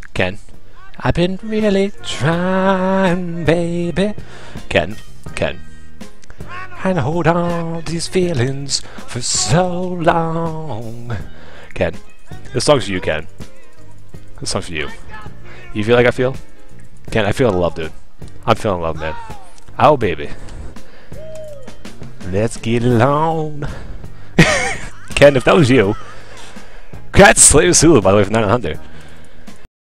Ken. I've been really trying, baby. Ken. And hold on to these feelings for so long. Ken. This song's for you, Ken. This song's for you. You feel like I feel? Ken, I feel love, dude. I'm feeling love, man. Oh, baby. Let's get it on. Ken, if that was you. Congrats, Slave Sulu, by the way, from 900.